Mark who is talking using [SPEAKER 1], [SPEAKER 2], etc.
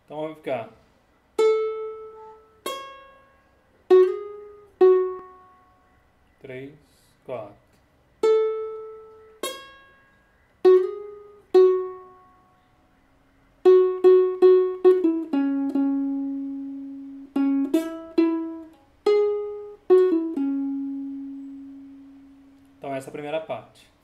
[SPEAKER 1] Então vai ficar. Três, quatro. Então essa é a primeira parte.